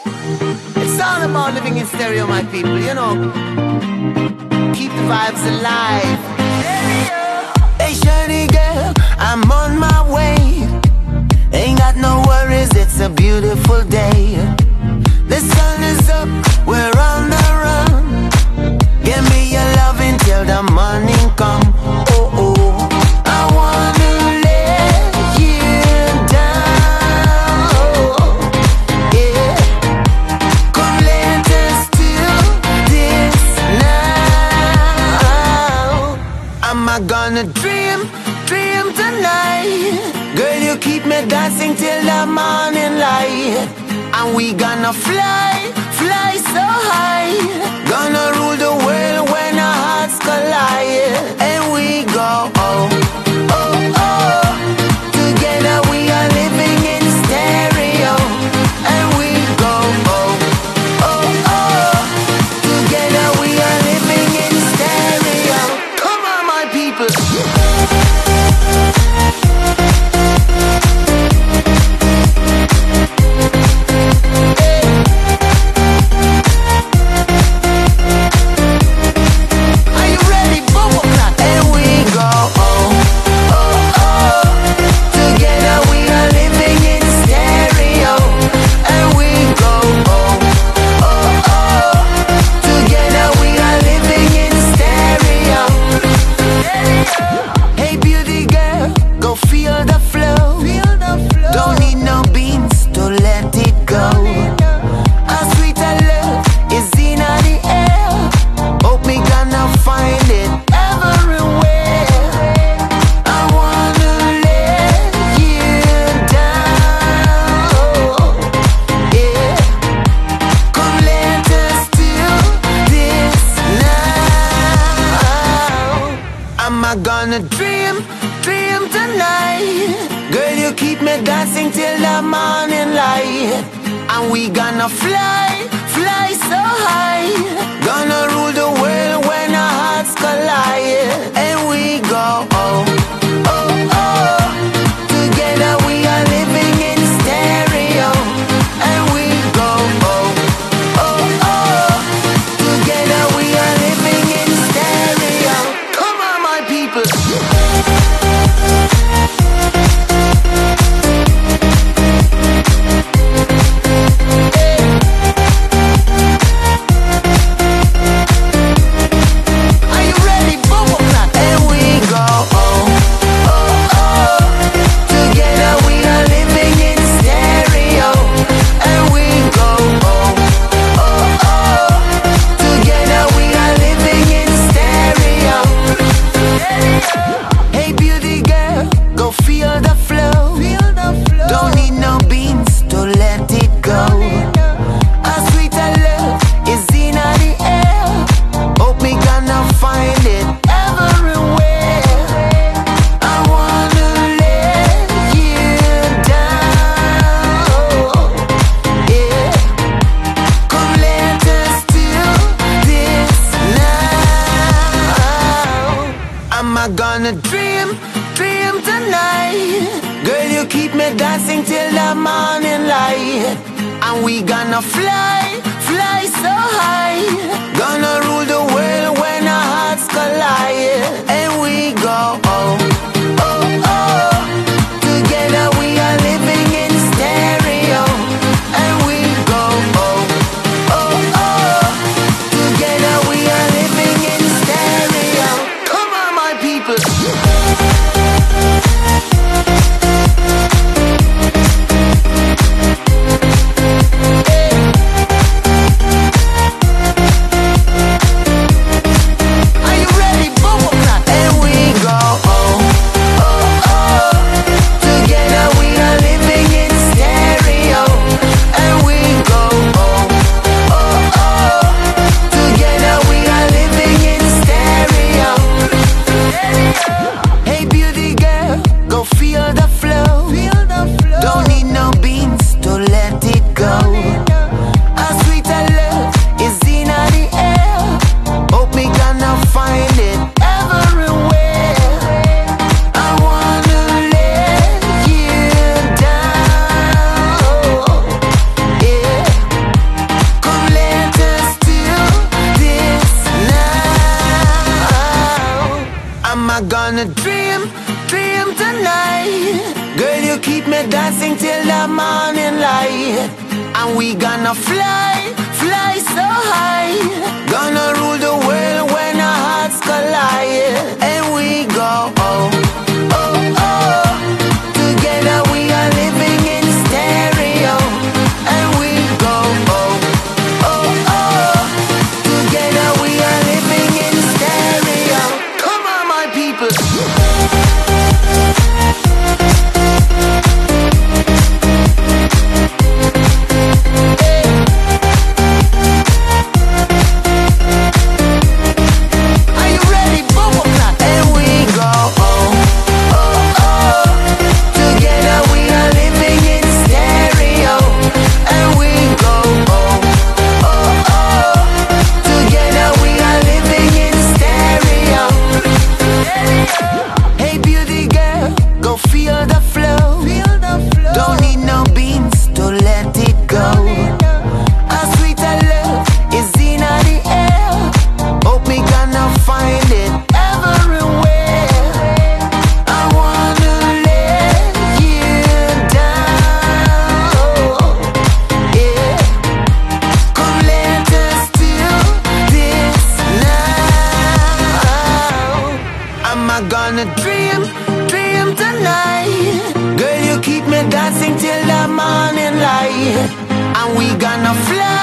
It's all about living in stereo, my people, you know. Keep the vibes alive. Hey, shawty girl, I'm on my way. Ain't got no worries, it's a beautiful day. The sun is up, we're on the run. Give me your loving till the morning come. Oh, oh, I wanna let you down. Yeah, come let us do this now. Am I gonna dream tonight? Girl, you keep me dancing till the morning light. And we gonna fly so high. Gonna rule the world when our hearts collide. And we go, oh, oh, oh. Together we are living in stereo. And we go, oh, oh, oh. Together we are living in stereo. Come on, my people. Gonna dream tonight. Girl, you keep me dancing till the morning light. And we gonna fly so high. Gonna rule the world when our hearts collide. And we go, oh, oh, oh. Together we are living in stereo. And we go, oh, oh, oh. Together we are living in stereo. Come on, my people. Gonna dream tonight. Girl, you keep me dancing till the morning light. And we gonna fly so high. Gonna rule the world when our hearts collide. And we go, oh, oh, oh. Together we are living in stereo. And we go, oh, oh, oh. Together we are living in stereo. Come on, my people. Are you ready? Boom, boom, clap. And we go, oh. I gonna dream, dream tonight? Girl, you keep me dancing till the morning light. And we gonna fly, fly so high. Gonna rule the world when our hearts collide. And we go, oh, oh, oh. Together we are living in stereo. And we go, oh, oh, oh. Together we are living in stereo. Come on, my people. Gonna dream, dream tonight. Girl, you keep me dancing till the morning light. And we gonna fly.